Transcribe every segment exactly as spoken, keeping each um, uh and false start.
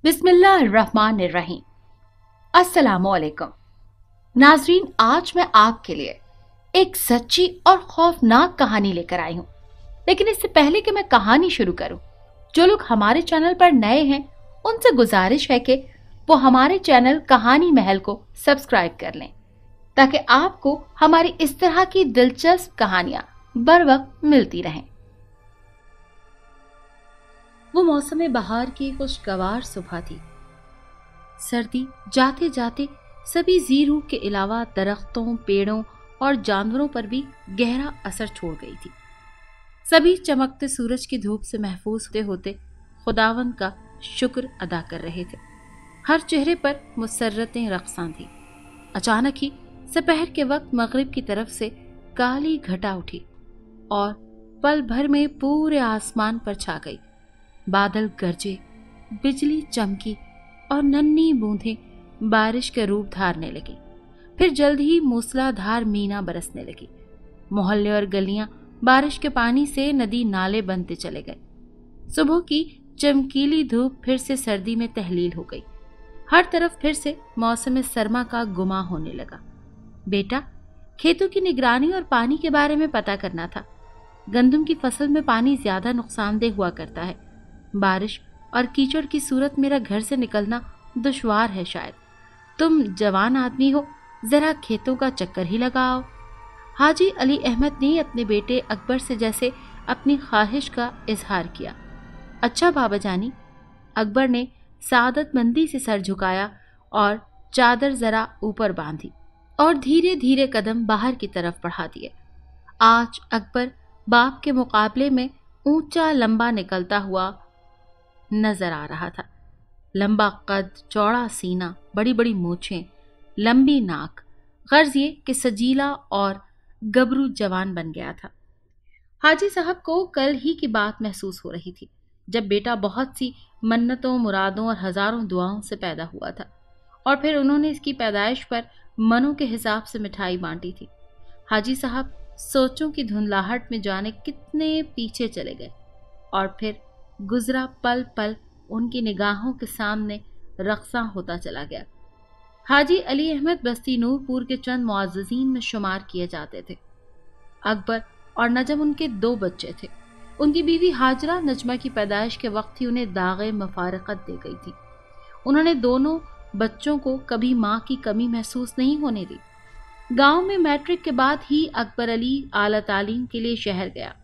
बिस्मिल्लाहिर्रहमानिर्रहीम। अस्सलामुअलैकुम नाजरीन, आज मैं आपके लिए एक सच्ची और खौफनाक कहानी लेकर आई हूँ। लेकिन इससे पहले कि मैं कहानी शुरू करूँ, जो लोग हमारे चैनल पर नए हैं उनसे गुजारिश है कि वो हमारे चैनल कहानी महल को सब्सक्राइब कर लें, ताकि आपको हमारी इस तरह की दिलचस्प कहानियां बर वक्त मिलती रहें। वो मौसम बहार की खुशगवार सुबह थी। सर्दी जाते जाते सभी जी रूह के अलावा दरख्तों, पेड़ों और जानवरों पर भी गहरा असर छोड़ गई थी। सभी चमकते सूरज की धूप से महफूज होते होते खुदावंद का शुक्र अदा कर रहे थे। हर चेहरे पर मुसर्रतें रक़्सां थी। अचानक ही दोपहर के वक्त मगरिब की तरफ से काली घटा उठी और पल भर में पूरे आसमान पर छा गई। बादल गरजे, बिजली चमकी और नन्ही बूंदें बारिश का रूप धारने लगी। फिर जल्द ही मूसलाधार मीना बरसने लगी। मोहल्ले और गलियां बारिश के पानी से नदी नाले बनते चले गए। सुबह की चमकीली धूप फिर से सर्दी में तहलील हो गई। हर तरफ फिर से मौसम सरमा का गुमा होने लगा। बेटा, खेतों की निगरानी और पानी के बारे में पता करना था। गंदम की फसल में पानी ज्यादा नुकसानदेह हुआ करता है। बारिश और कीचड़ की सूरत मेरा घर से निकलना दुश्वार है। शायद तुम जवान आदमी हो, जरा खेतों का चक्कर ही लगाओ। हाजी अली अहमद ने अपने बेटे अकबर से जैसे अपनी ख्वाहिश का इजहार किया। अच्छा बाबा जानी। अकबर ने सादतमंदी से सर झुकाया और चादर जरा ऊपर बांधी और धीरे धीरे कदम बाहर की तरफ बढ़ा दिए। आज अकबर बाप के मुकाबले में ऊंचा लंबा निकलता हुआ नजर आ रहा था। लंबा कद, चौड़ा सीना, बड़ी बड़ी मूछें, लंबी नाक, गर्ज ये कि सजीला और गबरू जवान बन गया था। हाजी साहब को कल ही की बात महसूस हो रही थी, जब बेटा बहुत सी मन्नतों, मुरादों और हजारों दुआओं से पैदा हुआ था और फिर उन्होंने इसकी पैदाइश पर मनों के हिसाब से मिठाई बांटी थी। हाजी साहब सोचों की धुंधलाहट में जाने कितने पीछे चले गए और फिर गुजरा पल पल उनकी निगाहों के सामने रक़्सां होता चला गया। हाजी अली अहमद बस्ती नूरपुर के चंद मुअज़्ज़ज़ीन में शुमार किए जाते थे। अकबर और नजम उनके दो बच्चे थे। उनकी बीवी हाजरा नजमा की पैदाइश के वक्त ही उन्हें दाग़े मफारक़त दे गई थी। उन्होंने दोनों बच्चों को कभी माँ की कमी महसूस नहीं होने दी। गांव में मैट्रिक के बाद ही अकबर अली आला तालीम के लिए शहर गया।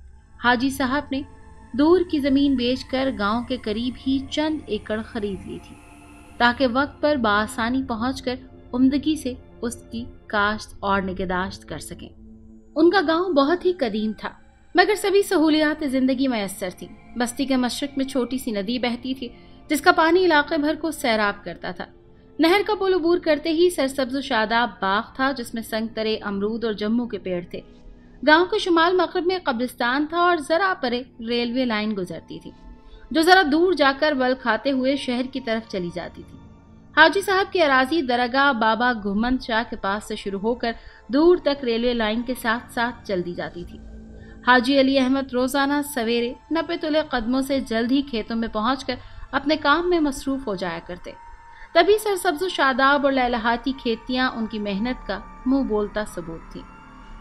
हाजी साहब ने दूर की जमीन बेचकर गांव के करीब ही चंद एकड़ खरीद ली थी, ताकि वक्त पर बासानी पहुंचकर उम्दगी से उसकी काश्त और निगहदाश्त कर सकें। उनका गांव बहुत ही कदीम था, मगर सभी सहूलियात जिंदगी मैसर थी। बस्ती के मशरक में छोटी सी नदी बहती थी, जिसका पानी इलाके भर को सैराब करता था। नहर का पुल अबूर करते ही सरसब्ज शादाब बाग था, जिसमें संगतरे, अमरूद और जम्मू के पेड़ थे। गांव के शुमाल मगरब में कब्रिस्तान था और जरा परे रेलवे लाइन गुजरती थी, जो जरा दूर जाकर बल खाते हुए शहर की तरफ चली जाती थी। हाजी साहब की अराजी दरगाह बाबा घुमंद शाह के पास से शुरू होकर दूर तक रेलवे लाइन के साथ साथ चल दी जाती थी। हाजी अली अहमद रोजाना सवेरे नब्बे तुले कदमों से जल्द ही खेतों में पहुंचकर अपने काम में मसरूफ हो जाया करते। तभी सरसब्ज शादाब और लहलहाती खेतियां उनकी मेहनत का मुंह बोलता सबूत थी।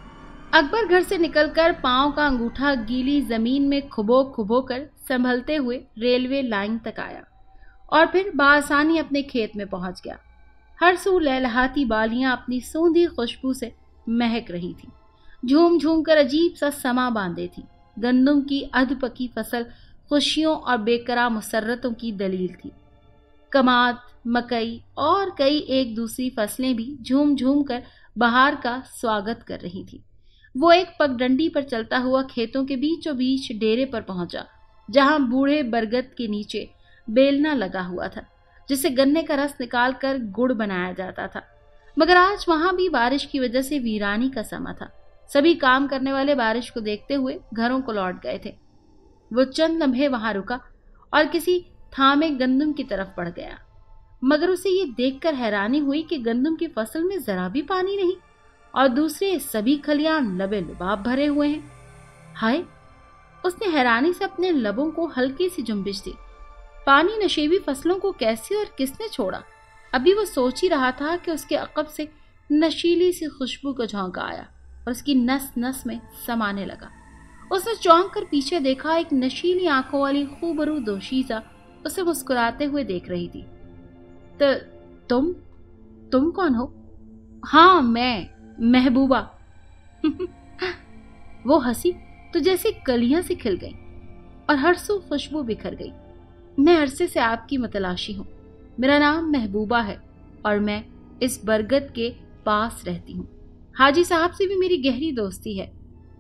अकबर घर से निकलकर पांव का अंगूठा गीली जमीन में खुबो खुबो कर संभलते हुए रेलवे लाइन तक आया और फिर बासानी अपने खेत में पहुंच गया। हर सू लहलहाती बालियां अपनी सूंधी खुशबू से महक रही थी, झूम झूम कर अजीब सा समा बांधे थी। गंदम की अध पकी फसल खुशियों और बेकरार मुसर्रतों की दलील थी। कमाद, मकई और कई एक दूसरी फसलें भी झूम झूम कर बहार का स्वागत कर रही थी। वो एक पगडंडी पर चलता हुआ खेतों के बीचों बीच डेरे पर पहुंचा, जहां बूढ़े बरगद के नीचे बेलना लगा हुआ था, जिससे गन्ने का रस निकालकर गुड़ बनाया जाता था। मगर आज वहां भी बारिश की वजह से वीरानी का समा था। सभी काम करने वाले बारिश को देखते हुए घरों को लौट गए थे। वो चंद लम्हे वहां रुका और किसी थामे गंदम की तरफ बढ़ गया, मगर उसे ये देखकर हैरानी हुई कि गंदम की फसल में जरा भी पानी नहीं और दूसरे सभी खलियान लबे लुबाब भरे हुए हैं। हाय, उसने हैरानी से अपने लबों को हल्की सी जुम्बिश दी पानी नशेबी फसलों को कैसे और किसने छोड़ा? अभी वो सोच ही रहा था कि उसके अकब से नशीली सी खुशबू का झोंका आया और उसकी नस नस में समाने लगा। उसने चौंक कर पीछे देखा, एक नशीली आंखों वाली खूबरू दोशीज़ा उसे मुस्कुराते हुए देख रही थी। तो तुम तुम कौन हो? हाँ, मैं महबूबा। वो हंसी तो जैसे कलियां सी खिल गई और हर सू खुशबू बिखर गई। मैं अरसे से आपकी मतलाशी हूँ। मेरा नाम महबूबा है और मैं इस बरगद के पास रहती हूँ। हाजी साहब से भी मेरी गहरी दोस्ती है,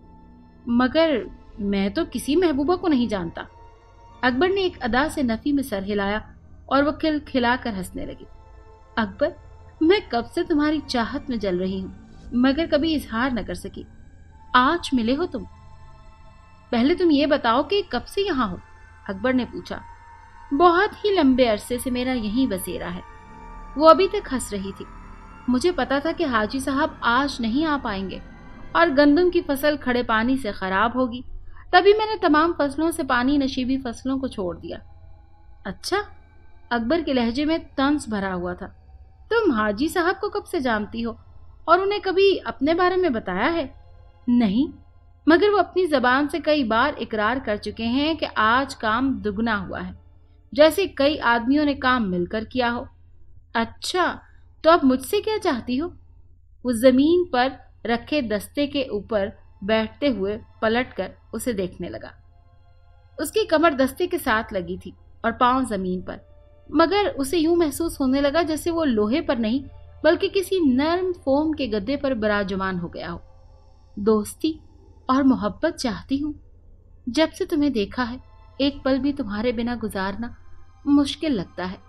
मगर मैं तो किसी महबूबा को नहीं जानता। अकबर ने एक अदा से नफी में सर हिलाया और वो खिल खिलाकर हंसने लगी। अकबर, मैं कब से तुम्हारी चाहत में जल रही हूँ, मगर कभी इजहार न कर सकी। आज मिले हो तुम। पहले तुम ये बताओ कि कब से यहाँ हो? अकबर ने पूछा। बहुत ही लंबे अरसे से मेरा यहीं बसेरा है। वो अभी तक हंस रही थी। मुझे पता था कि हाजी साहब आज नहीं आ पाएंगे और गंदम की फसल खड़े पानी से खराब होगी, तभी मैंने तमाम फसलों से पानी नशीबी फसलों को छोड़ दिया। अच्छा? अकबर के लहजे में तंज भरा हुआ था। तुम हाजी साहब को कब से जानती हो और उन्हें कभी अपने बारे में बताया है? नहीं, मगर वो अपनी जबान से कई बार इकरार कर चुके हैं कि आज काम दुगना हुआ है, जैसे कई आदमियों ने काम मिलकर किया हो। अच्छा, तो अब मुझसे क्या चाहती हो? वो जमीन पर रखे दस्ते के ऊपर बैठते हुए पलटकर उसे देखने लगा। उसकी कमर दस्ते के साथ लगी थी और पांव जमीन पर, मगर उसे यूं महसूस होने लगा जैसे वो लोहे पर नहीं बल्कि किसी नर्म फोम के गद्दे पर विराजमान हो गया हो। दोस्ती और मोहब्बत चाहती हूँ। जब से तुम्हें देखा है, एक पल भी तुम्हारे बिना गुजारना मुश्किल लगता है।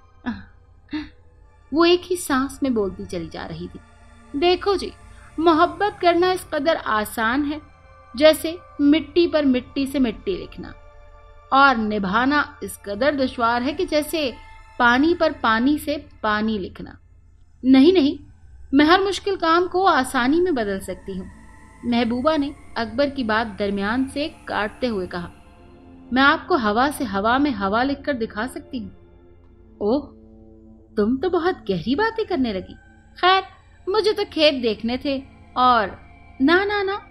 वो एक ही सांस में बोलती चली जा रही थी। देखो जी, मोहब्बत करना इस कदर आसान है जैसे मिट्टी पर मिट्टी से मिट्टी लिखना, और निभाना इस कदर दुश्वार है कि जैसे पानी पर पानी से पानी लिखना। नहीं नहीं, मैं हर मुश्किल काम को आसानी में बदल सकती हूँ। महबूबा ने अकबर की बात दरमियान से काटते हुए कहा। मैं आपको हवा से हवा में हवा लिखकर दिखा सकती हूँ। ओह, तुम तो बहुत गहरी बातें करने लगी। खैर, मुझे तो खेत देखने थे और ना ना ना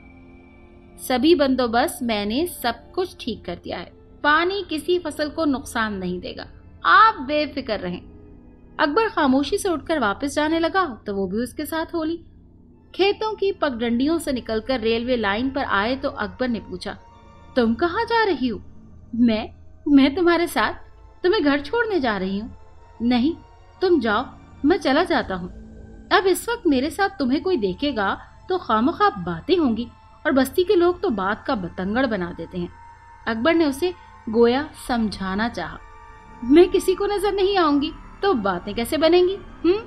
सभी बंदोबस्त मैंने सब कुछ ठीक कर दिया है। पानी किसी फसल को नुकसान नहीं देगा, आप बेफिक्र रहें। अकबर खामोशी से उठकर वापस जाने लगा तो वो भी उसके साथ हो ली। खेतों की पगडंडियों से निकलकर रेलवे लाइन पर आए तो अकबर ने पूछा, तुम कहाँ जा रही हो? मैं मैं तुम्हारे साथ। तुम्हें घर छोड़ने जा रही हूँ। नहीं, तुम जाओ, मैं चला जाता हूँ। अब इस वक्त मेरे साथ तुम्हें कोई देखेगा तो खामखा बातें होंगी और बस्ती के लोग तो बात का बतंगड़ बना देते हैं। अकबर ने उसे गोया समझाना चाहा। मैं किसी को नजर नहीं आऊंगी तो बातें कैसे बनेंगी? हम्म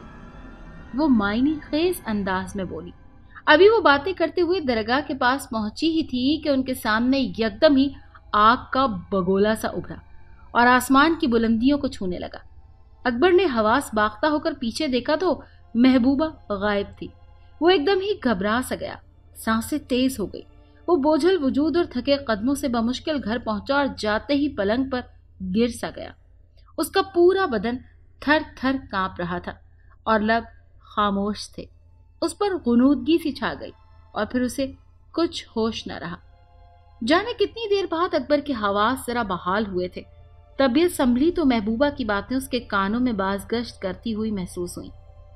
वो मायने खेज अंदाज में बोली। अभी वो बातें करते हुए दरगाह के पास पहुंची ही थी कि उनके सामने एकदम ही आग का बगोला सा उभरा और आसमान की बुलंदियों को छूने लगा। अकबर ने हवास बाख्ता होकर पीछे देखा तो महबूबा गायब थी। वो एकदम ही घबरा सा गया, सांसें तेज हो गई। वो बोझल वजूद और थके कदमों से बमुश्किल घर पहुंचा और जाते ही पलंग पर गिर सा गया। उसका पूरा बदन थर थर कांप रहा था और लब खामोश थे। उस पर गुनूदगी सी छा गई और फिर उसे कुछ होश न रहा। जाने कितनी देर बाद अकबर के हवास जरा बहाल हुए थे। तबीयत संभली तो महबूबा की बातें उसके कानों में बाज़गश्त करती हुई महसूस हुई।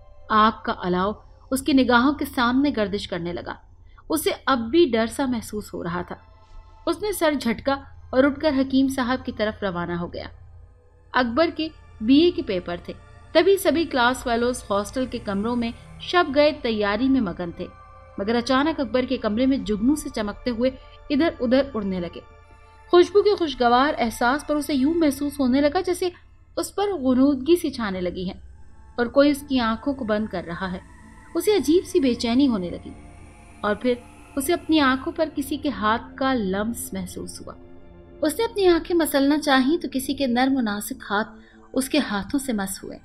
आग का अलाव उसकी निगाहों के सामने गर्दिश करने लगा। उसे अब भी डर सा महसूस हो रहा था। उसने सर झटका और उठकर हकीम साहब की तरफ रवाना हो गया। अकबर के बीए के पेपर थे, तभी सभी क्लास फेलोज हॉस्टल के कमरों में शब गए तैयारी में मगन थे, मगर अचानक अकबर के कमरे में जुगनू से चमकते हुए इधर उधर उड़ने लगे। खुशबू के खुशगवार एहसास पर उसे यूं महसूस होने लगा जैसे उस पर गुनूदगी सी छाने लगी है और कोई उसकी आंखों को बंद कर रहा है। उसे अजीब सी बेचैनी होने लगी और फिर उसे अपनी आंखों पर किसी के हाथ का लम्स महसूस हुआ। उसने अपनी आंखें मसलना चाही तो किसी के नर्म मुनासिब हाथ उसके हाथों से मस हुए।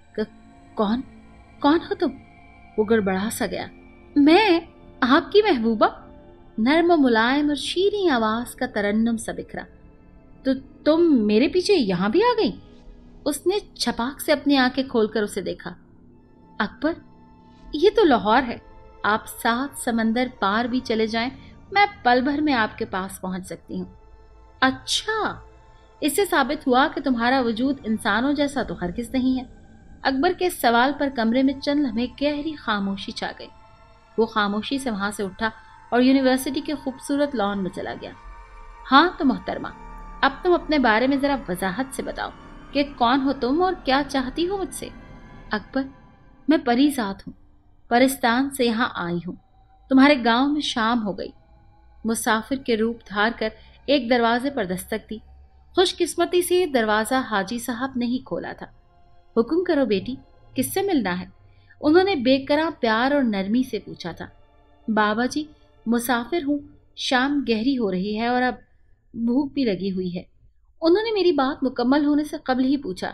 कौन कौन हो तुम? वो गड़बड़ा सा गया। मैं आपकी महबूबा। नर्म मुलायम और शीरीं आवाज का तरन्नुम सा बिखरा। तो तुम मेरे पीछे यहां भी आ गई? اس نے چھپاک سے اپنی آنکھیں کھول کر اسے دیکھا۔ اکبر، یہ تو لاہور ہے، آپ سات سمندر پار بھی چلے جائیں میں پل بھر میں آپ کے پاس پہنچ سکتی ہوں۔ اچھا، اس سے ثابت ہوا کہ تمہارا وجود انسانوں جیسا تو ہرگز نہیں ہے۔ اکبر کے سوال پر کمرے میں چند لمحے گہری خاموشی چھا گئی۔ وہ خاموشی سے وہاں سے اٹھا اور یونیورسٹی کے خوبصورت لان میں چلا گیا۔ ہاں تو محترمہ، اب تم اپنے بارے میں ذرا وضاحت سے بتاؤ کہ کون ہو تم اور کیا چاہتی ہو مجھ سے؟ اکبر، میں پری ذات ہوں، پرستان سے یہاں آئی ہوں۔ تمہارے گاؤں میں شام ہو گئی۔ مسافر کے روپ دھار کر ایک دروازے پر دستک دی۔ خوش قسمتی سے دروازہ حاجی صاحب نے ہی کھولا تھا۔ حکم کرو بیٹی، کس سے ملنا ہے؟ انہوں نے بے کراں پیار اور نرمی سے پوچھا تھا۔ بابا جی، مسافر ہوں، شام گہری ہو رہی ہے اور اب بھوک بھی لگی ہوئی ہے۔ انہوں نے میری بات مکمل ہونے سے قبل ہی پوچھا،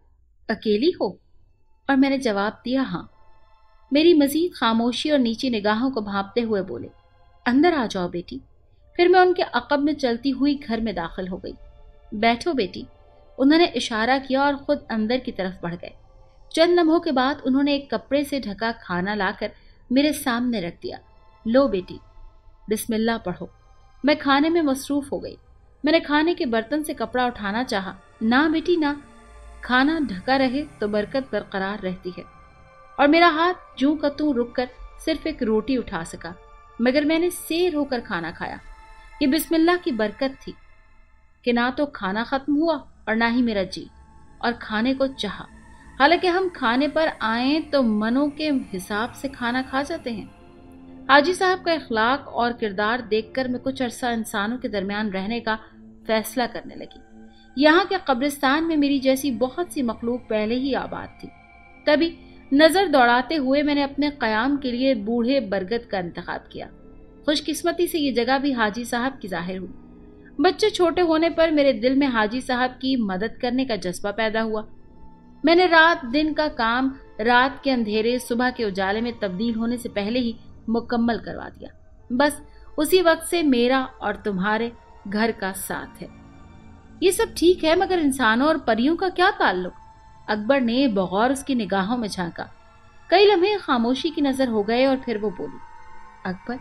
اکیلی ہو؟ اور میں نے جواب دیا ہاں۔ میری مزید خاموشی اور نیچی نگاہوں کو بھانپتے ہوئے بولے، اندر آ جاؤ بیٹی۔ پھر میں ان کے عقب میں چلتی ہوئی گھر میں داخل ہو گئی۔ بیٹھو بیٹی، انہوں نے اشارہ کیا اور خود اندر کی طرف بڑھ گئے۔ چند لمحوں کے بعد انہوں نے ایک کپڑے سے ڈھکا کھانا لا کر میرے سامنے رکھ دیا۔ لو بیٹی، بسم اللہ پڑھو۔ میں کھانے میں مصروف ہو گئی۔ میں نے کھانے کے برتن سے کپڑا اٹھانا چاہا۔ نہ بیٹی نہ، کھانا ڈھکا رہے تو برکت برقرار رہتی ہے۔ اور میرا ہاتھ جوں کا توں رک کر صرف ایک روٹی اٹھا سکا، مگر میں نے سیر ہو کر کھانا کھایا۔ یہ بسم اللہ کی برکت تھی کہ نہ تو کھانا ختم ہوا اور نہ ہی میرا جی اور کھانے کو چاہا۔ حالانکہ ہم کھانے پر آئیں تو منوں کے حساب سے کھانا کھا جاتے ہیں۔ حاجی صاحب کا اخلاق اور کردار دیکھ کر میں کچھ عرصہ انسانوں کے درمیان رہنے کا فیصلہ کرنے لگی۔ یہاں کے قبرستان میں میری جیسی بہت سی مخلوق پہلے ہی آباد تھی۔ تبھی نظر دوڑاتے ہوئے میں نے اپنے قیام کے لیے بوڑھے برگد کا انتخاب کیا۔ خوش قسمتی سے یہ جگہ بھی حاجی صاحب کی ظاہر ہوئی۔ بچے چھوٹے ہونے پر میرے دل میں حاجی صاحب کی مدد کرنے کا جذبہ پیدا ہوا۔ میں نے رات دن کا کام رات کے اندھیرے صبح کے اجالے میں تبدیل ہونے سے پہلے ہی مکمل کروا دیا۔ بس اسی وقت سے میرا اور تمہارے گھر کا ساتھ ہے۔ یہ سب ٹھیک ہے، مگر انسانوں اور پریوں کا کیا تعلق؟ اکبر نے بغور اس کی نگاہوں میں جھانکا۔ کئی لمحے خاموشی کی نظر ہو گئے اور پھر وہ بولی، اکبر،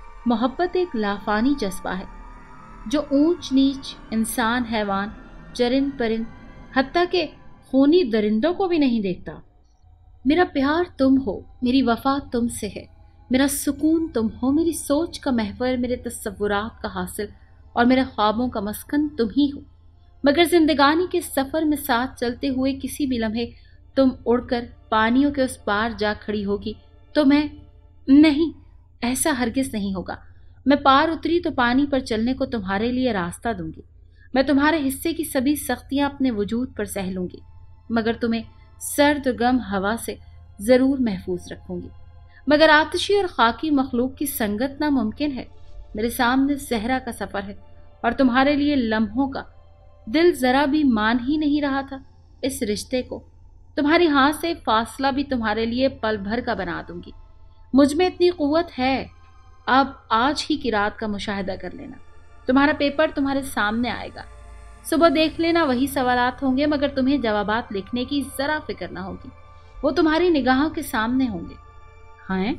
محبت ایک لافانی جذبہ ہے جو اونچ نیچ، انسان، حیوان، چرند پرند، حتیٰ کہ خونی درندوں کو بھی نہیں دیکھتا۔ میرا پیار تم ہو، میری وفا تم سے ہے، میرا سکون تم ہو، میری سوچ کا محور، میرے تصورات کا حاصل اور میرے خوابوں کا مسکن تم ہی ہو۔ مگر زندگانی کے سفر میں ساتھ چلتے ہوئے کسی بھی لمحے تم اڑ کر پانیوں کے اس پار جا کھڑی ہوگی تو میں نہیں، ایسا ہرگز نہیں ہوگا۔ میں پار اتری تو پانی پر چلنے کو تمہارے لیے راستہ دوں گی۔ میں تمہارے حصے کی سبھی سختیاں اپنے وجود پر سہ لوں گی، مگر تمہیں سرد گم ہوا سے ضرور محفوظ رکھوں گی۔ مگر آتشی اور خاکی مخلوق کی سنگت ناممکن ہے۔ میرے سامنے صحرا کا سفر ہے اور تمہارے لیے لمحوں کا دل ذرا بھی مان ہی نہیں رہا تھا اس رشتے کو۔ تمہاری ہاں سے فاصلہ بھی تمہارے لیے پل بھر کا بنا دوں گی۔ مجھ میں اتنی قوت ہے، اب آج ہی کی رات کا مشاہدہ کر لینا۔ تمہارا پیپر تمہارے سامنے آئے گا، صبح دیکھ لینا، وہی سوالات ہوں گے، مگر تمہیں جوابات لکھنے کی ذرا فکر نہ ہوگی، وہ تمہاری نگاہوں کے سامنے ہوں گے۔ ہاں،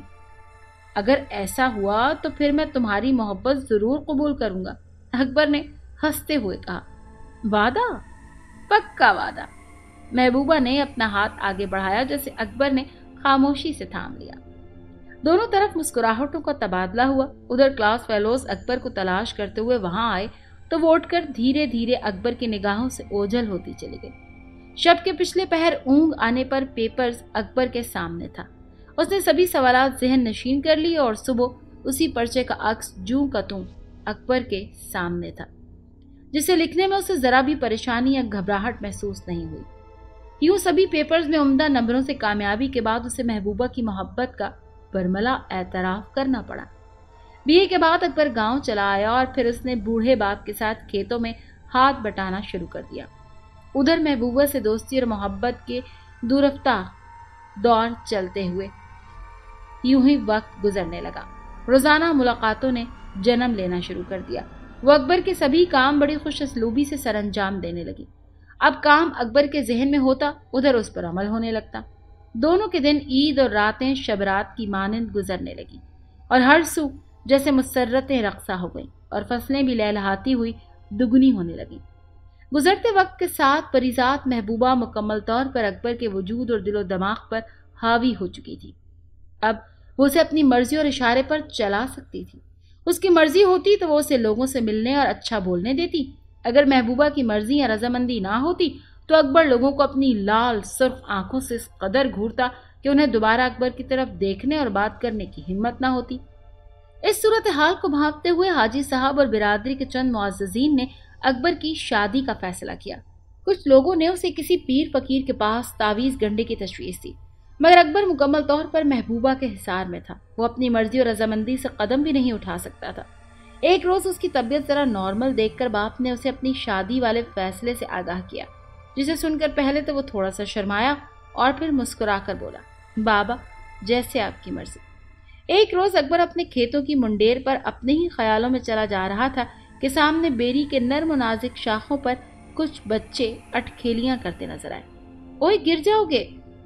اگر ایسا ہوا تو پھر میں تمہاری محبت ضرور قبول کروں گا، اکبر نے ہنستے ہوئے کہا۔ وعدہ؟ پکا وعدہ۔ محبوبہ نے اپنا ہاتھ آگے بڑھایا جیسے اکبر نے خاموشی سے تھام لیا۔ دونوں طرف مسکراہٹوں کا تبادلہ ہوا۔ ادھر کلاس فیلوز اکبر کو تلاش کرتے ہوئے وہاں آئے تو وہ اٹھ کر دھیرے دھیرے اکبر کی نگاہوں سے اوجھل ہوتی چلی گئی۔ شب کے پچھلے پہر اونگ آنے پر پیپرز اکبر کے سامنے تھا۔ اس نے سبھی سوالات ذہن نشین کر لی اور صبح اسی پرچے کا عکس جوں کا توں اکبر کے سامنے تھا، جسے لکھنے میں اسے ذرا بھی پریشانی یا گھبراہٹ محسوس نہیں ہوئی۔ یوں سبھی پیپرز میں عمدہ نمبروں سے کامیابی کے بعد اسے محبوبہ کی محبت کا برملا اعتراف کرنا پڑا۔ بی اے کے بعد اکبر گاؤں چلا آیا اور پھر اس نے بوڑھے باپ کے ساتھ کھیتوں میں ہاتھ بٹانا شروع کر دیا۔ ادھر محبوبہ سے دوستی اور محبت کے دورفتہ دور چلتے ہوئے یوں ہی وقت گزرنے لگا۔ روزانہ ملاقاتوں نے جنم لینا شروع کر دیا۔ وہ اکبر کے سبھی کام بڑی خوش اسلوبی سے سر انجام دینے لگی۔ اب کام اکبر کے ذہن میں ہوتا، ادھر اس پر عمل ہونے لگتا۔ دونوں کے دن عید اور راتیں شب رات کی مانند گزرنے لگی اور ہر سو جیسے مسرتیں رقصہ ہو گئیں اور فصلیں بھی لہلہاتی ہوئی دگنی ہونے لگیں۔ گزرتے وقت کے ساتھ پریزاد محبوبہ مکمل طور پر اکبر کے وجود اور دل و دماغ پر حاوی ہو چکی تھی۔ اب وہ اسے اپنی مرضی اور اشارے پر چلا سکتی تھی۔ اس کی مرضی ہوتی تو وہ اسے لوگوں سے ملنے اور اچھا بولنے دیتی۔ اگر محبوبہ کی مرضی یا رضامندی نہ ہوتی تو اکبر لوگوں کو اپنی لال سرخ آنکھوں سے اس قدر گھورتا کہ انہیں دوبارہ اکبر کی طرف دیکھنے اور بات کرنے کی ہمت نہ ہوتی۔ اس صورتحال کو بھانپتے ہوئے حاجی صاحب اور برادری کے چند معززین نے اکبر کی شادی کا فیصلہ کیا۔ کچھ لوگوں نے اسے کسی پیر فقیر کے پاس تعویذ گنڈے کی تشویش دی، مگر اکبر مکمل طور پر محبوبہ کے حصار میں تھا۔ وہ اپنی مرضی اور رضامندی سے قدم بھی نہیں اٹھا سکتا تھا۔ ایک روز اس کی طبیعت ذرا نارمل دیکھ کر باپ نے اسے اپنی شادی والے فیصلے سے آگاہ کیا، جسے سن کر پہلے تو وہ تھوڑا سا شرمایا اور پھر مسکرا کر بولا، بابا جیسے آپ کی مرضی۔ ایک روز اکبر اپنے کھیتوں کی منڈیر پر اپنے ہی خیالوں میں چلا جا رہا تھا کہ سامنے بیری کے نرم و نازک شاخوں پر کچھ بچے اٹکھیلیاں کرتے نظر آئے۔ اوئے گر جاؤ گے،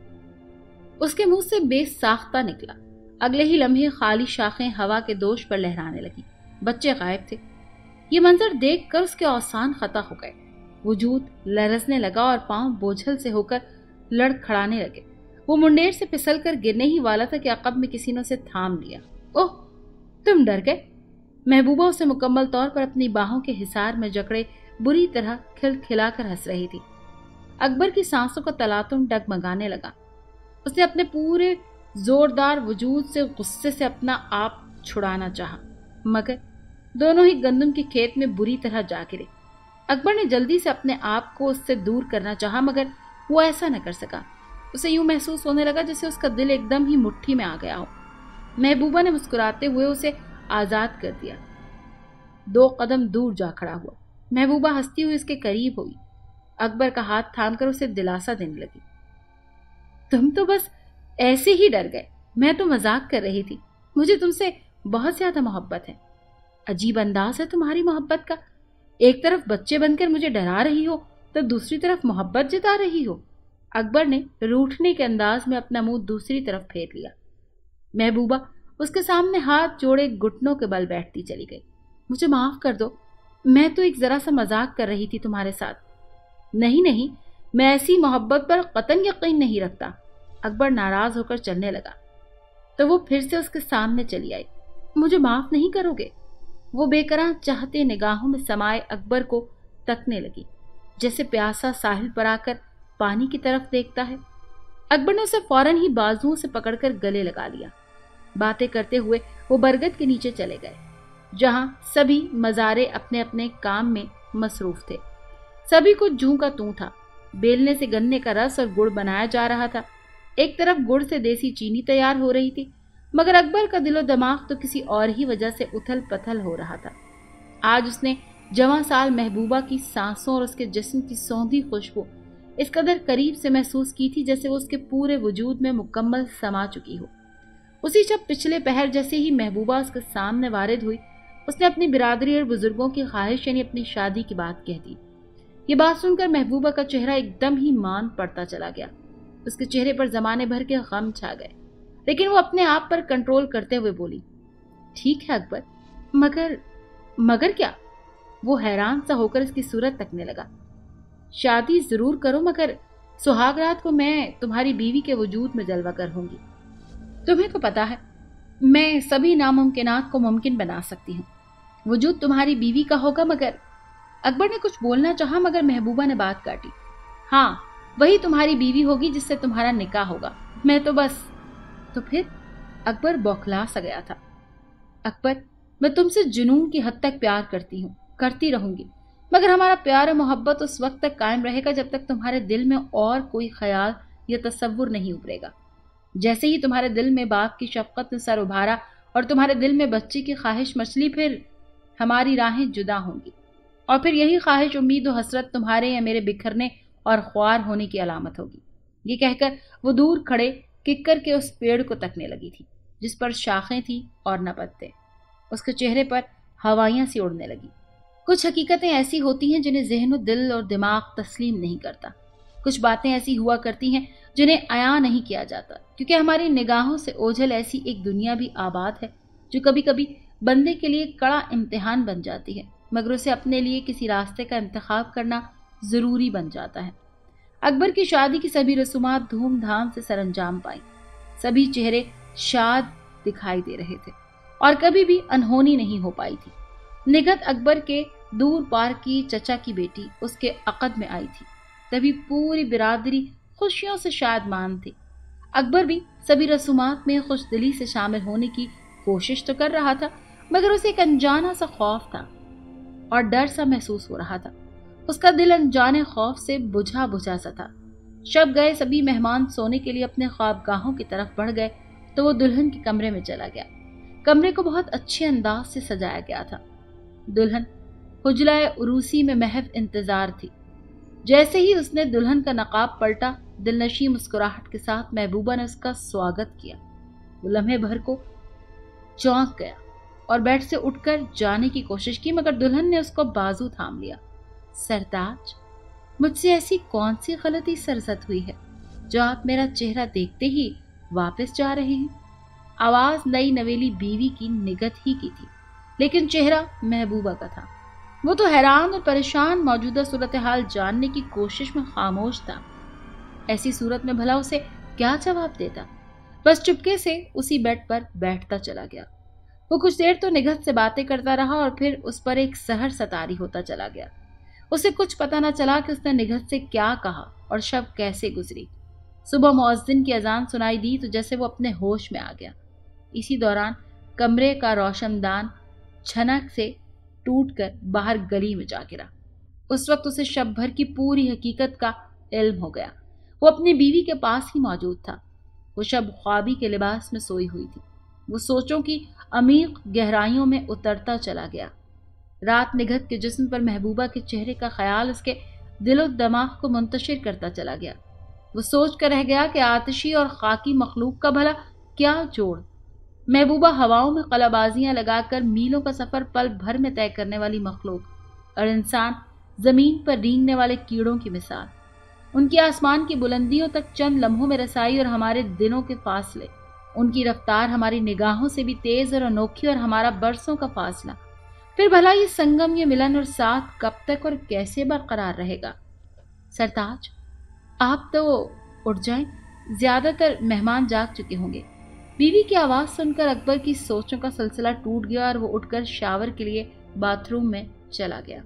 اس کے منہ سے بے ساختہ نکلا۔ اگلے ہی لمحے خالی شاخیں ہوا کے دوش پر لہرانے لگی۔ بچے غائب تھے۔ یہ منظر دیکھ کر اس کے اوسان خطا ہو گئے۔ وجود لرزنے لگا اور پاؤں بوجھل سے ہو کر لڑکھڑانے لگے۔ وہ منڈیر سے پھسل کر گرنے ہی والا تھا کہ عقب میں کسی نے اسے تھام لیا۔ اوہ تم ڈر گئے؟ محبوبہ اسے مکمل طور پر اپنی باہوں کے حصار میں جکڑے بری طرح کھل کھلا کر ہنس رہی تھی۔ اکبر کی سانسوں کا تلاطم ڈگمگانے لگا۔ اس نے اپنے پورے زوردار وجود سے غصے سے اپنا آپ چھڑانا چاہا، مگر دونوں ہی گندم کے کھیت میں بری طرح جا گرے۔ اکبر نے جلدی سے اپنے آپ کو اس سے دور کرنا چاہا، مگر وہ ایسا نہ کر سکا۔ اسے یوں محسوس ہونے لگا جیسے اس کا دل ایک دم ہی مٹھی میں آ گیا ہو۔ محبوبہ نے مسکراتے ہوئے اسے آزاد کر دیا۔ دو قدم دور جا کھڑا ہوا۔ محبوبہ ہنستی ہوئی اس کے قریب ہوئی۔ اکبر کا ہاتھ تھام کر اسے دلاسا دینے لگی۔ تم تو بس ایسے ہی ڈر گئے، میں تو مذاق کر رہی تھی، مجھے تم سے بہت زیادہ محبت ہے۔ عجیب انداز ہے تمہاری محبت کا، ایک طرف بچے بن کر مجھے ڈرا رہی ہو تو دوسری طرف محبت جتا رہی ہو۔ اکبر نے روٹھنے کے انداز میں اپنا منہ دوسری طرف پھیر لیا۔ محبوبہ اس کے سامنے ہاتھ جوڑے گھٹنوں کے بل بیٹھتی چلی گئی۔ مجھے معاف کر دو، میں تو ایک ذرا سا مذاق کر رہی تھی تمہارے ساتھ۔ نہیں نہیں، میں ایسی محبت پر قطعاً یقین نہیں رکھتا۔ اکبر ناراض ہو کر چلنے لگا تو وہ پھر سے اس کے سامنے چلی آئی۔ مجھے معاف نہیں کرو گے؟ وہ بے قرار چاہتے نگاہوں میں سمائے اکبر کو تکنے لگی، جیسے پیاسا ساحل پر آ کر پانی کی طرف دیکھتا ہے۔ اکبر نے اسے فوراً ہی بازوؤں سے پکڑ کر گلے لگا لیا۔ باتیں کرتے ہوئے وہ برگد کے نیچے چلے گئے، جہاں سبھی مزارے اپنے اپنے کام میں مصروف تھے۔ سبھی کو جوں کا توں تھا۔ بیلنے سے گنے کا رس اور گڑ بنایا جا رہا تھا۔ ایک طرف گڑ سے دیسی چینی تیار ہو رہی تھی، مگر اکبر کا دل و دماغ تو کسی اور ہی وجہ سے اتھل پتھل ہو رہا تھا۔ آج اس نے جواں سال محبوبہ کی سانسوں اور اس کے جسم کی سوندھی خوشبو اس قدر قریب سے محسوس کی تھی جیسے وہ اس کے پورے وجود میں مکمل سما چکی ہو۔ اسی شب پچھلے پہر جیسے ہی محبوبہ اس کے سامنے وارد ہوئی، اس نے اپنی برادری اور بزرگوں کی خواہش یعنی اپنی شادی کی بات کہہ دی۔ یہ بات سن کر محبوبہ کا چہرہ ایک دم ہی مان پڑتا چلا گیا۔ اس کے چہرے پر زمانے بھر کے غم چھا گئے، لیکن وہ اپنے آپ پر کنٹرول کرتے ہوئے بولی، ٹھیک ہے اکبر، مگر مگر کیا؟ وہ حیران سا ہو کر اس کی صورت تکنے لگا۔ شادی ضرور کرو، مگر سہاگ رات کو میں تمہاری بیوی کے وجود میں جلوہ گر ہوں گی۔ تمہیں تو پتا ہے میں سبھی ناممکنات کو ممکن بنا سکتی ہوں۔ وجود تمہاری بیوی کا ہوگا، مگر اکبر نے کچھ بولنا چاہا مگر محبوبہ نے بات کاٹی۔ ہاں وہی تمہاری بیوی ہوگی جس سے تمہارا نکاح ہوگا، میں تو بس۔ تو پھر اکبر بوکھلا سا گیا تھا۔ اکبر میں تم سے جنون کی حد تک پیار کرتی ہوں، کرتی رہوں گی، مگر ہمارا پیار اور محبت اس وقت تک قائم رہے گا جب تک تمہارے دل میں اور کوئی خیال یا تصور نہیں ابھرے گا۔ جیسے ہی تمہارے دل میں باپ کی شفقت نے سر ابھارا اور تمہارے دل میں بچے کی خواہش مچلی، پھر ہماری راہیں جدا ہوں گی، اور پھر یہی خواہش، امید و حسرت تمہارے یا میرے بکھرنے اور خوار ہونے کی علامت ہوگی۔ یہ کہہ کر وہ دور کھڑے ککر کے اس پیڑ کو تکنے لگی تھی جس پر شاخیں تھیں اور نہ پتے۔ اس کے چہرے پر ہوائیاں سی اڑنے لگی۔ کچھ حقیقتیں ایسی ہوتی ہیں جنہیں ذہن و دل اور دماغ تسلیم نہیں کرتا. کچھ باتیں ایسی ہوا کرتی ہیں جنہیں عیاں نہیں کیا جاتا، کیونکہ ہماری نگاہوں سے اوجھل ایسی ایک دنیا بھی آباد ہے جو کبھی کبھی بندے کے لیے کڑا امتحان بن جاتی ہے، مگر اسے اپنے لیے کسی راستے کا انتخاب کرنا ضروری بن جاتا ہے. اکبر کی شادی کی سبھی رسومات دھوم دھام سے سر انجام پائیں. سبھی چہرے شاد دکھائی دے رہے تھے اور کبھی بھی انہونی نہیں ہو پائی تھی. نگہت اکبر کے دور پار کی چچا کی بیٹی اس کے عقد میں آئی تھی، تبھی پوری برادری خوشیوں سے شادمان تھی. اکبر بھی سبھی رسومات میں خوش دلی سے شامل ہونے کی کوشش تو کر رہا تھا، مگر اسے ایک انجانا سا خوف تھا اور ڈر سا محسوس ہو رہا تھا. اس کا دل انجانے خوف سے بجھا بجھا سا تھا. شب گئے سبھی مہمان سونے کے لیے اپنے خوابگاہوں کی طرف بڑھ گئے تو وہ دلہن کے کمرے میں چلا گیا. کمرے کو بہت اچھے انداز سے سجایا گیا تھا. دلہن حجلہ عروسی میں محو انتظار تھی. جیسے ہی اس نے دلہن کا نقاب پلٹا، دلنشیں مسکراہٹ کے ساتھ محبوبہ نے اس کا سواگت کیا. وہ لمحے بھر کو چونک گیا اور بیڈ سے اٹھ کر جانے کی کوشش کی، مگر دلہن نے اس کو بازو تھام لیا. سرتاج، مجھ سے ایسی کون سی غلطی سرزد ہوئی ہے جو آپ میرا چہرہ دیکھتے ہی واپس جا رہے ہیں؟ آواز نئی نویلی بیوی کی نگہت ہی کی تھی، لیکن چہرہ محبوبہ کا تھا. وہ تو حیران اور پریشان موجودہ صورتحال جاننے کی کوشش میں خاموش تھا. ایسی صورت میں بھلا اسے کیا جواب دیتا؟ بس چپکے سے اسی بیڈ پر بیٹھتا چلا گیا. وہ کچھ دیر تو نگہت سے باتیں کرتا رہا اور پھر اس پر ایک سحر ستاری ہوتا چلا گیا. اسے کچھ پتہ نہ چلا کہ اس نے نگہت سے کیا کہا اور شب کیسے گزری. صبح مؤذن کی اذان سنائی دی تو جیسے وہ اپنے ہوش میں آ گیا. اسی دوران کمرے کا روشن دان چھنک سے ٹوٹ کر باہر گلی میں جا گرا. اس وقت اسے شب بھر کی پوری حقیقت کا علم ہو گیا. وہ اپنی بیوی کے پاس ہی موجود تھا. وہ شب خوابی کے لباس میں سوئی ہوئی تھی. وہ سوچوں کی عمیق گہرائیوں میں اترتا چلا گیا. رات نگہت کے جسم پر محبوبہ کے چہرے کا خیال اس کے دل و دماغ کو منتشر کرتا چلا گیا. وہ سوچ کر رہ گیا کہ آتشی اور خاکی مخلوق کا بھلا کیا جوڑ. محبوبہ ہواؤں میں قلع بازیاں لگا کر میلوں کا سفر پل بھر میں طے کرنے والی مخلوق، اور انسان زمین پر رینگنے والے کیڑوں کی مثال. ان کی آسمان کی بلندیوں تک چند لمحوں میں رسائی اور ہمارے دنوں کے فاصلے. ان کی رفتار ہماری نگاہوں سے بھی تیز اور انوکھی اور ہمارا برسوں کا فاصلہ. پھر بھلا یہ سنگم، یہ ملن اور ساتھ کب تک اور کیسے برقرار رہے گا؟ سرتاج، آپ تو اٹھ جائیں، زیادہ تر مہمان جاگ چکے ہوں گے. بیوی کی آواز سن کر اکبر کی سوچوں کا سلسلہ ٹوٹ گیا اور وہ اٹھ کر شاور کے لیے باتھ روم میں چلا گیا.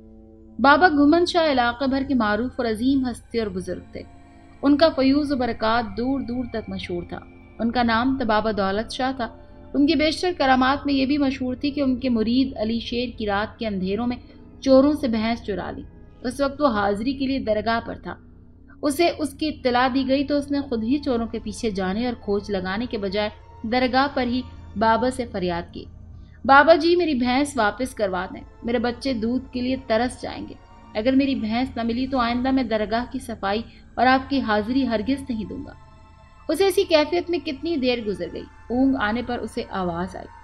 بابا گھمن شاہ علاقے بھر کے معروف اور عظیم ہستی اور بزرگ تھے. ان کا فیوز و برکات دور دور تک مشہور تھا. ان کا نام تو بابا دولت شاہ تھا. ان کی بیشتر کرامات میں یہ بھی مشہور تھی کہ ان کے مرید علی شیر کی رات کے اندھیروں میں چوروں سے بھینس چرا لی. اس وقت وہ حاضری کے لیے درگاہ پر تھا. اسے اس کی اطلاع دی گئی تو اس نے خود ہی چوروں کے پیچھے جانے اور کھوج لگانے کے بجائے درگاہ پر ہی بابا سے فریاد کی، بابا جی میری بھینس واپس کروا دیں، میرے بچے دودھ کے لیے ترس جائیں گے. اگر میری بھینس نہ ملی تو آئندہ میں درگاہ کی صفائی اور آپ کی حاضری ہرگز نہیں دوں گا. اسے ایسی کیفیت میں کتنی دیر گزر گئی. اونگ آنے پر اسے آواز آئی،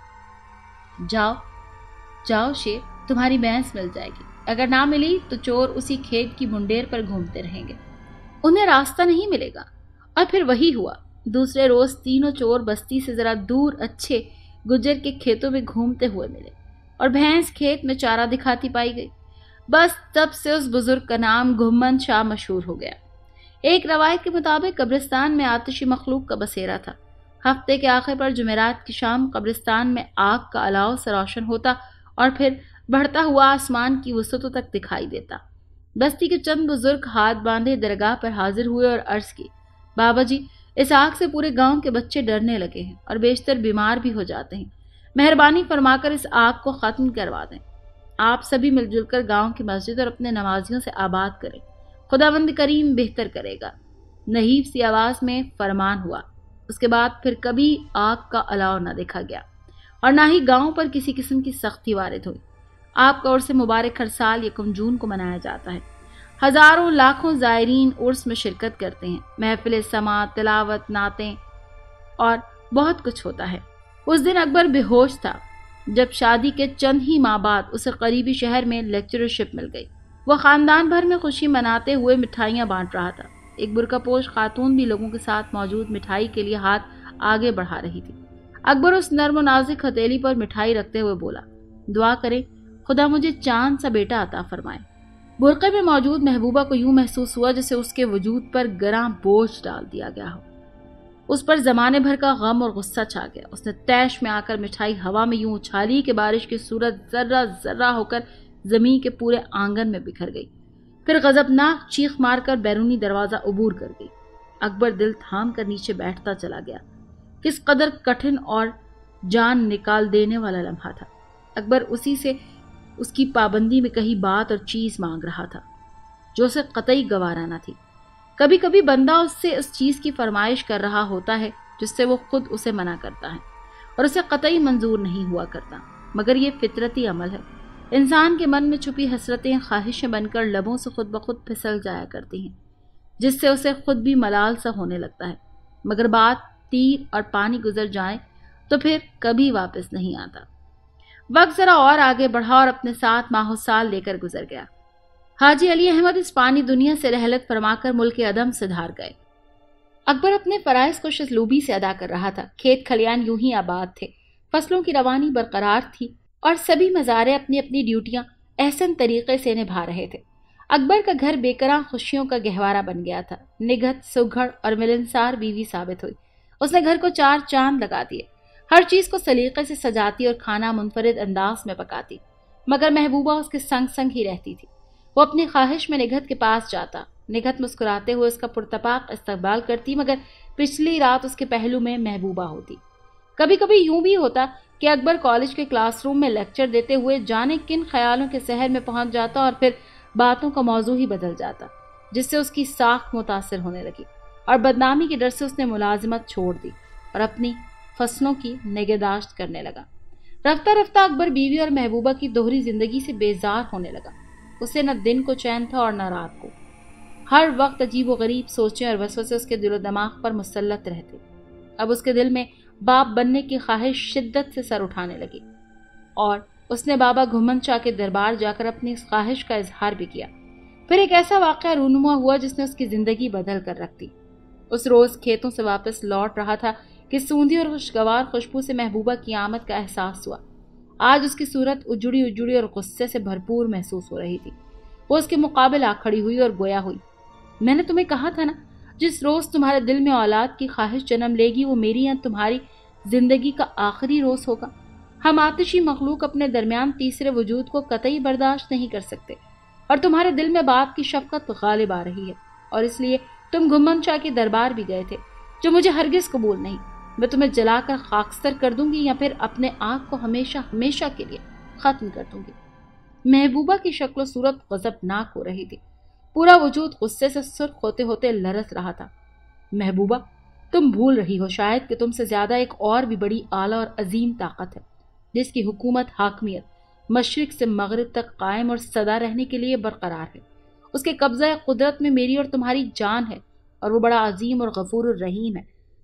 جاؤ جاؤ شیر، تمہاری بھینس مل جائے گی. اگر نہ ملی تو چور اسی کھیت کی منڈیر پر گھومتے رہیں گے، انہیں راستہ نہیں ملے گا. اور پھر وہی ہوا. دوسرے روز تینوں چور بستی سے ذرا دور اچھے گجر کے کھیتوں میں گھومتے ہوئے ملے اور بھینس کھیت میں چارہ دکھاتی پائی گئی. بس تب سے اس بزرگ کا نام گھمن شاہ مشہور ہو گیا. ایک روایت کے مطابق قبرستان میں آتشی مخلوق کا بسیرا تھا. ہفتے کے آخر پر جمعرات کی شام قبرستان میں آگ کا الاؤ سے روشن ہوتا اور پھر بڑھتا ہوا آسمان کی وسعتوں تک دکھائی دیتا. بستی کے چند بزرگ ہاتھ باندھے درگاہ پر حاضر ہوئے اور عرض کی، بابا جی اس آگ سے پورے گاؤں کے بچے ڈرنے لگے ہیں اور بیشتر بیمار بھی ہو جاتے ہیں. مہربانی فرما کر اس آگ کو ختم کروا دیں. آپ سبھی مل جل کر گاؤں کی مسجد اور اپنے نمازیوں سے آباد کریں، خداوند کریم بہتر کرے گا. نحیف سی آواز میں فرمان ہوا. اس کے بعد پھر کبھی آگ کا الاؤ نہ دیکھا گیا اور نہ ہی گاؤں پر کسی قسم کی سختی وارد ہوئی. آپ کا عرس مبارک ہر سال یکم جون کو منایا جاتا ہے. ہزاروں لاکھوں زائرین عرس میں شرکت کرتے ہیں. محفل سماعت، تلاوت، نعتیں اور بہت کچھ ہوتا ہے. اس دن اکبر بے ہوش تھا. جب شادی کے چند ہی ماہ بعد اسے قریبی شہر میں لیکچررشپ مل گئی۔ وہ خاندان بھر میں خوشی مناتے ہوئے مٹھائیاں بانٹ رہا تھا۔ ایک برقع پوش خاتون بھی لوگوں کے ساتھ موجود مٹھائی کے لیے ہاتھ آگے بڑھا رہی تھی۔ اکبر اس نرم و نازک ہتھیلی پر مٹھائی رکھتے ہوئے بولا، دعا کرے خدا مجھے چاند سا بیٹا عطا فرمائے۔ برقعے میں موجود محبوبہ کو یوں محسوس ہوا جیسے اس کے وجود پر گراں بوجھ ڈال دیا گیا ہو۔ اس پر زمانے بھر کا غم اور غصہ چھا گیا۔ اس نے تیش میں آ کر مٹھائی ہوا میں یوں اچھالی کہ بارش کی صورت ذرہ ذرہ ہو کر زمین کے پورے آنگن میں بکھر گئی، پھر غضبناک چیخ مار کر بیرونی دروازہ عبور کر گئی۔ اکبر دل تھام کر نیچے بیٹھتا چلا گیا۔ کس قدر کٹھن اور جان نکال دینے والا لمحہ تھا۔ اکبر اسی سے اس کی پابندی میں کہیں بات اور چیز مانگ رہا تھا جو اسے قطعی گوارا نہ تھی۔ کبھی کبھی بندہ اس سے اس چیز کی فرمائش کر رہا ہوتا ہے جس سے وہ خود اسے منع کرتا ہے اور اسے قطعی منظور نہیں ہوا کرتا، مگر یہ فطرتی عمل ہے۔ انسان کے من میں چھپی حسرتیں خواہشیں بن کر لبوں سے خود بخود پھسل جایا کرتی ہیں، جس سے اسے خود بھی ملال سا ہونے لگتا ہے، مگر بات تیر اور پانی گزر جائیں تو پھر کبھی واپس نہیں آتا۔ وقت ذرا اور آگے بڑھا اور اپنے ساتھ ماہ و سال لے کر گزر گیا۔ حاجی علی احمد اس پانی دنیا سے رحلت فرما کر ملک عدم سے دھار گئے۔ اکبر اپنے فرائض کو شزلوبی سے ادا کر رہا تھا۔ کھیت کھلیان یوں ہی آباد تھے، فصلوں کی روانی برقرار تھی اور سبھی مزارے اپنی اپنی ڈیوٹیاں احسن طریقے سے نبھا رہے تھے۔ اکبر کا گھر بےکراں خوشیوں کا گہوارہ بن گیا تھا۔ نگہت، سگھڑ اور ملنسار بیوی ثابت ہوئی۔ اس نے گھر کو چار چاند لگا دیے، ہر چیز کو سلیقے سے سجاتی اور کھانا منفرد انداز میں پکاتی، مگر محبوبہ اس کے سنگ سنگ ہی رہتی تھی۔ وہ اپنی خواہش میں نگہت کے پاس جاتا، نگہت مسکراتے ہوئے اس کا پرتپاک استقبال کرتی، مگر پچھلی رات اس کے پہلو میں محبوبہ ہوتی۔ کبھی کبھی یوں بھی ہوتا کہ اکبر کالج کے کلاس روم میں لیکچر دیتے ہوئے جانے کن خیالوں کے سحر میں پہنچ جاتا اور پھر باتوں کا موضوع ہی بدل جاتا، جس سے اس کی ساکھ متاثر ہونے لگی اور بدنامی کے ڈر سے اس نے ملازمت چھوڑ دی اور اپنی فصلوں کی نگہداشت کرنے لگا۔ رفتہ رفتہ اکبر بیوی اور محبوبہ کی دوہری زندگی سے بیزار ہونے لگا۔ اسے نہ دن کو چین تھا اور نہ رات کو۔ ہر وقت عجیب و غریب سوچیں اور وسوسے اس کے دل و دماغ پر مسلط رہتے۔ اب اس کے دل میں باپ بننے کی خواہش شدت سے سر اٹھانے لگی اور اس نے بابا گھمن شاہ کے دربار جا کر اپنی اس خواہش کا اظہار بھی کیا۔ پھر ایک ایسا واقعہ رونما ہوا جس نے اس کی زندگی بدل کر رکھ دی۔ اس روز کھیتوں سے واپس لوٹ رہا تھا کہ سوندھی اور خوشگوار خوشبو سے محبوبہ کی آمد کا احساس ہوا۔ آج اس کی صورت اجڑی اجڑی اور غصے سے بھرپور محسوس ہو رہی تھی۔ وہ اس کے مقابل آ کھڑی ہوئی اور گویا ہوئی، میں نے تمہیں کہا تھا نا، جس روز تمہارے دل میں اولاد کی خواہش جنم لے گی وہ میری یا تمہاری زندگی کا آخری روز ہوگا۔ ہم آتشی مخلوق اپنے درمیان تیسرے وجود کو قطعی برداشت نہیں کر سکتے، اور تمہارے دل میں باپ کی شفقت غالب آ رہی ہے، اور اس لیے تم گھمن شاہ کے دربار بھی گئے تھے، جو مجھے ہرگز قبول نہیں۔ میں تمہیں جلا کر خاکستر کر دوں گی یا پھر اپنے آگ کو ہمیشہ ہمیشہ کے لیے ختم کر دوں گی۔ محبوبہ کی شکل و صورت غضبناک ہو رہی تھی، پورا وجود غصے سے سرخ ہوتے ہوتے لرز رہا تھا۔ محبوبہ، تم بھول رہی ہو شاید کہ تم سے زیادہ ایک اور بھی بڑی اعلیٰ اور عظیم طاقت ہے، جس کی حکومت حاکمیت مشرق سے مغرب تک قائم اور سدا رہنے کے لیے برقرار ہے۔ اس کے قبضہ قدرت میں میری اور تمہاری جان ہے، اور وہ بڑا عظیم اور غفور الرحیم ہے۔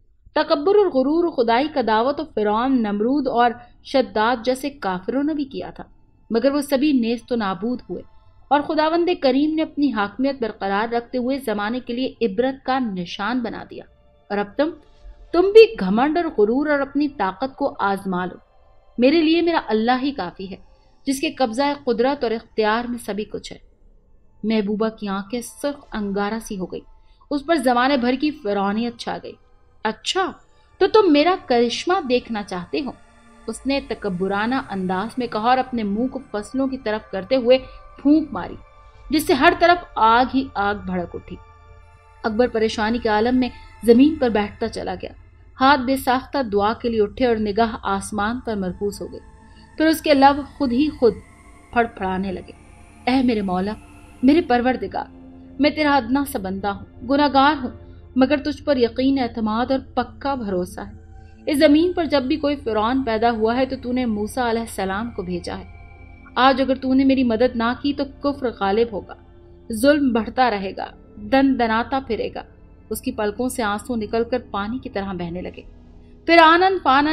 تکبر اور غرور و خدائی کا دعویٰ تو فرعون، نمرود اور شداد جیسے کافروں نے بھی کیا تھا، مگر وہ سبھی نیست و نابود ہوئے، اور خداوند کریم نے اپنی حاکمیت برقرار رکھتے ہوئے زمانے کے لیے عبرت کا نشان بنا دیا۔ اور اب تم تم بھی گھمنڈ اور غرور اور اپنی طاقت کو آزما لو۔ میرے لیے میرا اللہ ہی کافی ہے، جس کے قبضہ قدرت اور اختیار میں سبھی کچھ ہے۔ محبوبہ کی آنکھیں سرخ انگارہ سی ہو گئی، اس پر زمانے بھر کی فرعونیت چھا گئی۔ اچھا، تو تم میرا کرشمہ دیکھنا چاہتے ہو؟ اس نے تکبرانہ انداز میں کہا اور اپنے منہ کو فصلوں کی طرف کرتے ہوئے پھونک ماری، جس سے ہر طرف آگ ہی آگ بھڑک اٹھی۔ اکبر پریشانی کے عالم میں زمین پر بیٹھتا چلا گیا، ہاتھ بے ساختہ دعا کے لیے اٹھے اور نگاہ آسمان پر مرکوز ہو گئی۔ پھر اس کے لب خود ہی خود پھڑ پھڑانے لگے۔ اے میرے مولا، میرے پروردگار، میں تیرا ادنا سا بندہ ہوں، گناہگار ہوں، مگر تجھ پر یقین، اعتماد اور پکا بھروسہ ہے۔ اس زمین پر جب بھی کوئی فرعون پیدا ہوا ہے تو تو نے موسیٰ علیہ السلام کو بھیجا ہے۔ آج اگر تو نے میری مدد نہ کی تو کفر غالب ہوگا، ظلم بڑھتا رہے گا، دن دناتا پھرے گا۔ اس کی پلکوں سے آنسو نکل کر پانی کی طرح بہنے لگے۔ پھر آنن فانن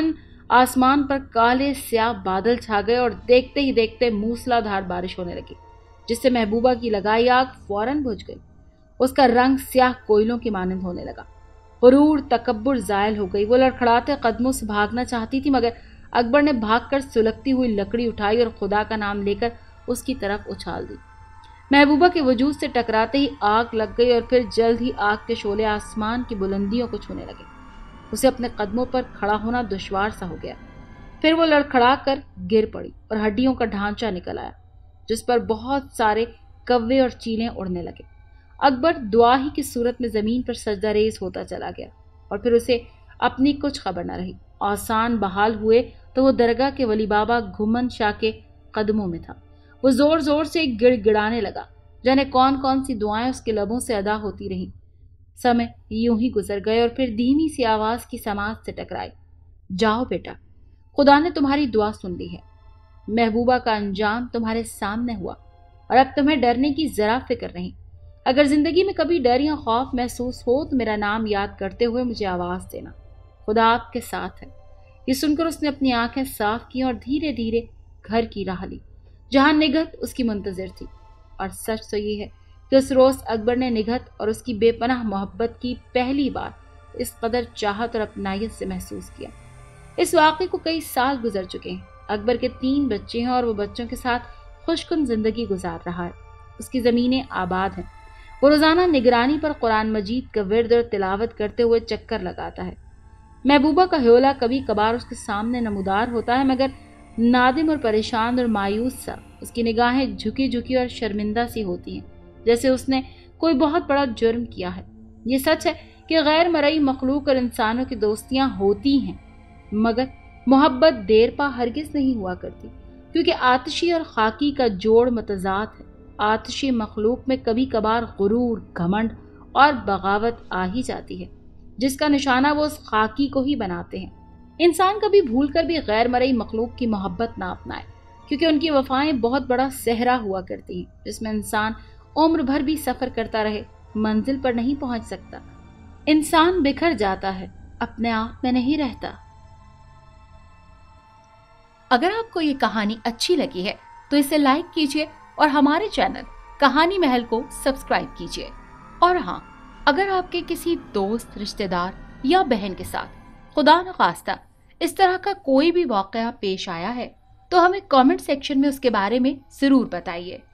آسمان پر کالے سیاہ بادل چھا گئے اور دیکھتے ہی دیکھتے موسلا دھار بارش ہونے لگی، جس سے محبوبہ کی لگائی آگ فوراً بجھ گئی۔ اس کا رنگ سیاہ کوئلوں کی مانند ہونے لگا، غرور تکبر زائل ہو گئی۔ وہ لڑکھڑاتے قدموں سے بھاگنا چاہتی تھی، مگر اکبر نے بھاگ کر سلگتی ہوئی لکڑی اٹھائی اور خدا کا نام لے کر اس کی طرف اچھال دی۔ محبوبہ کے وجود سے ٹکراتے ہی آگ لگ گئی اور پھر جلد ہی آگ کے شعلے آسمان کی بلندیوں کو چھونے لگے۔ اسے اپنے قدموں پر کھڑا ہونا دشوار سا ہو گیا۔ پھر وہ لڑکھڑا کر گر پڑی اور ہڈیوں کا ڈھانچہ نکل آیا، جس پر بہت سارے کوے اور چیلیں اڑنے لگے۔ اکبر دعا ہی کی صورت میں زمین پر سجدہ ریز ہوتا چلا گیا اور پھر اسے اپنی کچھ خبر نہ رہی۔ آسان بحال ہوئے تو وہ درگاہ کے ولی بابا گھمن شاہ کے قدموں میں تھا۔ وہ زور زور سے گڑ گڑانے لگا، جانے کون کون سی دعائیں اس کے لبوں سے ادا ہوتی رہیں۔ سمے یوں ہی گزر گئے اور پھر دھیمی سی آواز کی سماعت سے ٹکرائی، جاؤ بیٹا، خدا نے تمہاری دعا سن لی ہے۔ محبوبہ کا انجام تمہارے سامنے ہوا اور اب تمہیں ڈرنے کی ذرا فکر نہیں۔ اگر زندگی میں کبھی ڈر یا خوف محسوس ہو تو میرا نام یاد کرتے ہوئے مجھے آواز دینا، خدا آپ کے ساتھ ہے۔ یہ سن کر اس نے اپنی آنکھیں صاف کی اور دھیرے دھیرے گھر کی راہ لی، جہاں نگہت اس کی منتظر تھی۔ اور سچ تو یہ ہے کہ اس روز اکبر نے نگہت اور اس کی بے پناہ محبت کی پہلی بار اس قدر چاہت اور اپنائیت سے محسوس کیا۔ اس واقعے کو کئی سال گزر چکے ہیں۔ اکبر کے تین بچے ہیں اور وہ بچوں کے ساتھ خوشکن زندگی گزار رہا ہے۔ اس کی زمینیں آباد ہیں۔ وہ روزانہ نگرانی پر قرآن مجید کا ورد اور تلاوت کرتے ہوئے چکر لگاتا ہے۔ محبوبہ کا حیولہ کبھی کبھار اس کے سامنے نمودار ہوتا ہے، مگر نادم اور پریشان اور مایوس سا اس کی نگاہیں جھکی جھکی اور شرمندہ سی ہوتی ہیں، جیسے اس نے کوئی بہت بڑا جرم کیا ہے۔ یہ سچ ہے کہ غیر مرئی مخلوق اور انسانوں کی دوستیاں ہوتی ہیں، مگر محبت دیر پا ہرگز نہیں ہوا کرتی، کیونکہ آتشی اور خاکی کا جوڑ متضاد ہے۔ آتشی مخلوق میں کبھی کبھار غرور، گھمنڈ اور بغاوت آ ہی جاتی ہے، جس کا نشانہ وہ اس خاکی کو ہی بناتے ہیں۔ انسان کبھی بھول کر بھی غیر مرئی مخلوق کی محبت نہ اپنائے، کیونکہ ان کی وفائیں بہت بڑا صحرا ہوا کرتی ہیں، جس میں انسان عمر بھر بھی سفر کرتا رہے منزل پر نہیں پہنچ سکتا۔ انسان بکھر جاتا ہے، اپنے آپ میں نہیں رہتا۔ اگر آپ کو یہ کہانی اچھی لگی ہے تو اسے لائک کیجیے اور ہمارے چینل کہانی محل کو سبسکرائب کیجیے۔ اور ہاں، اگر آپ کے کسی دوست، رشتہ دار یا بہن کے ساتھ خدا نخواستہ اس طرح کا کوئی بھی واقعہ پیش آیا ہے تو ہمیں کامنٹ سیکشن میں اس کے بارے میں ضرور بتائیے۔